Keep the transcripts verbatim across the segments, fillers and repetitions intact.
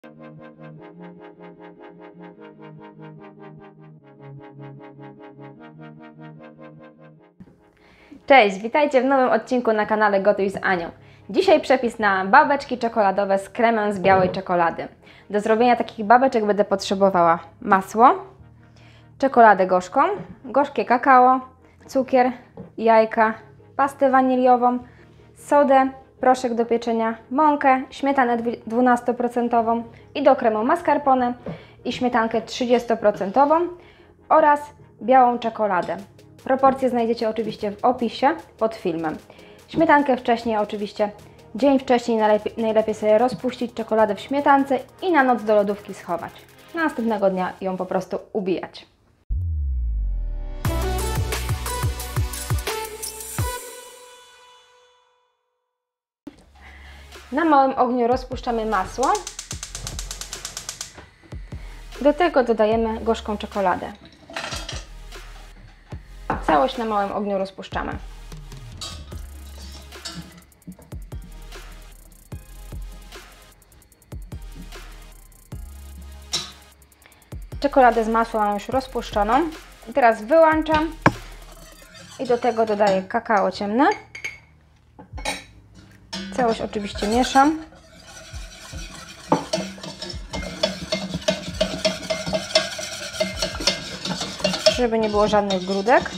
Cześć, witajcie w nowym odcinku na kanale Gotuj z Anią. Dzisiaj przepis na babeczki czekoladowe z kremem z białej czekolady. Do zrobienia takich babeczek będę potrzebowała masło, czekoladę gorzką, gorzkie kakao, cukier, jajka, pastę waniliową, sodę, proszek do pieczenia, mąkę, śmietanę dwanaście procent i do kremu mascarpone i śmietankę trzydzieści procent oraz białą czekoladę. Proporcje znajdziecie oczywiście w opisie pod filmem. Śmietankę wcześniej oczywiście, dzień wcześniej najlepiej, najlepiej sobie rozpuścić czekoladę w śmietance i na noc do lodówki schować. Następnego dnia ją po prostu ubijać. Na małym ogniu rozpuszczamy masło. Do tego dodajemy gorzką czekoladę. Całość na małym ogniu rozpuszczamy. Czekoladę z masłem mam już rozpuszczoną. I teraz wyłączam i do tego dodaję kakao ciemne. Całość oczywiście mieszam. Żeby nie było żadnych grudek.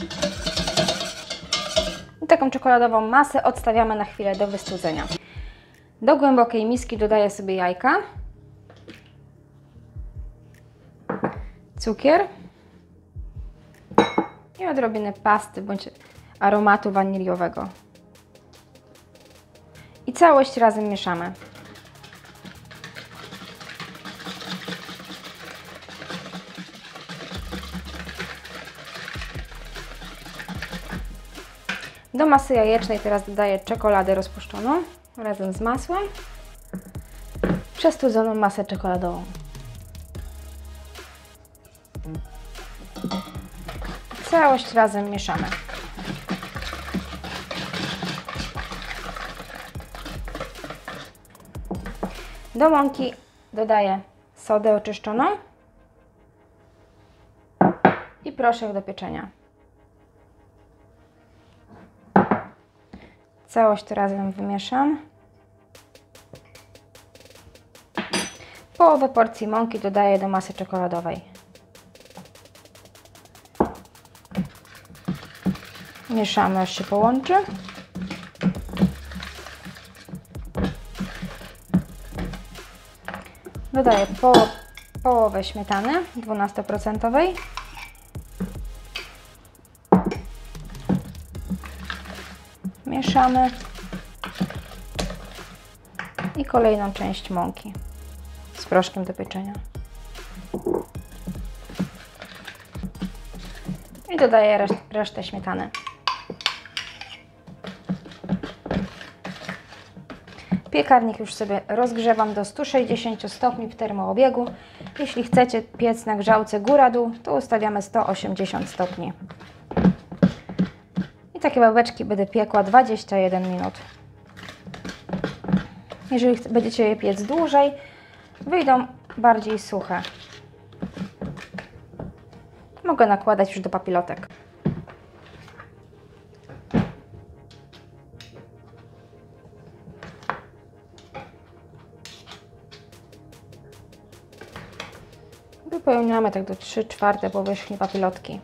I taką czekoladową masę odstawiamy na chwilę do wystudzenia. Do głębokiej miski dodaję sobie jajka, cukier i odrobinę pasty bądź aromatu waniliowego. I całość razem mieszamy. Do masy jajecznej teraz dodaję czekoladę rozpuszczoną razem z masłem, przestudzoną masę czekoladową. Całość razem mieszamy. Do mąki dodaję sodę oczyszczoną i proszek do pieczenia. Całość to razem wymieszam. Połowę porcji mąki dodaję do masy czekoladowej. Mieszamy, aż się połączy. Dodaję poł połowę śmietany dwanaście procent. Mieszamy i kolejną część mąki z proszkiem do pieczenia. I dodaję reszt resztę śmietany. Piekarnik już sobie rozgrzewam do stu sześćdziesięciu stopni w termoobiegu. Jeśli chcecie piec na grzałce góra-dół, to ustawiamy sto osiemdziesiąt stopni. I takie babeczki będę piekła dwadzieścia jeden minut. Jeżeli będziecie je piec dłużej, wyjdą bardziej suche. Mogę nakładać już do papilotek. Wypełniamy tak do trzy czwarte powierzchni papilotki.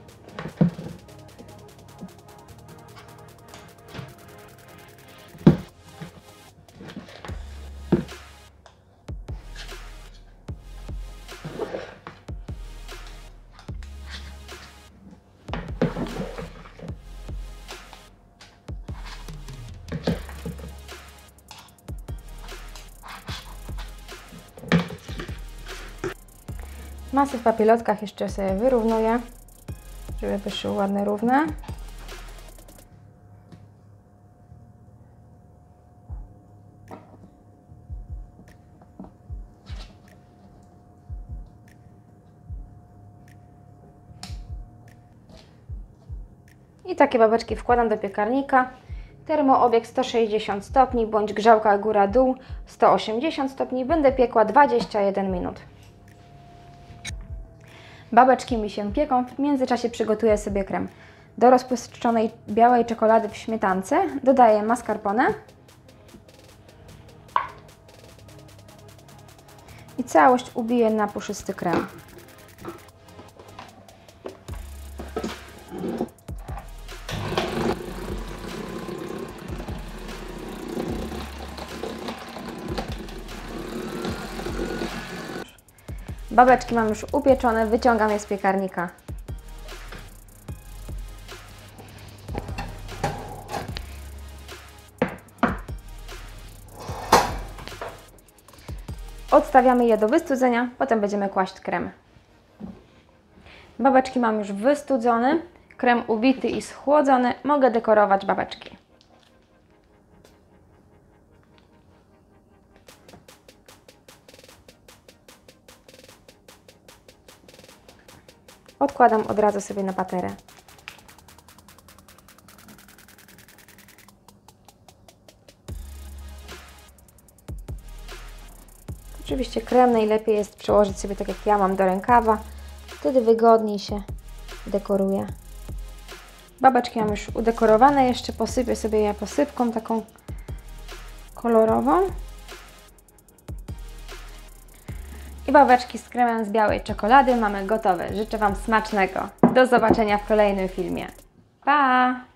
Masy w papilotkach jeszcze sobie wyrównuję, żeby wyszły ładne, równe. I takie babeczki wkładam do piekarnika. Termoobieg sto sześćdziesiąt stopni bądź grzałka góra-dół sto osiemdziesiąt stopni. Będę piekła dwadzieścia jeden minut. Babeczki mi się pieką, w międzyczasie przygotuję sobie krem. Do rozpuszczonej białej czekolady w śmietance dodaję mascarpone i całość ubiję na puszysty krem. Babeczki mam już upieczone, wyciągam je z piekarnika. Odstawiamy je do wystudzenia, potem będziemy kłaść krem. Babeczki mam już wystudzone, krem ubity i schłodzony. Mogę dekorować babeczki. Odkładam od razu sobie na paterę. Oczywiście krem najlepiej jest przełożyć sobie tak jak ja mam do rękawa. Wtedy wygodniej się dekoruje. Babeczki mam już udekorowane. Jeszcze posypię sobie je posypką taką kolorową. I babeczki z kremem z białej czekolady mamy gotowe. Życzę Wam smacznego. Do zobaczenia w kolejnym filmie. Pa!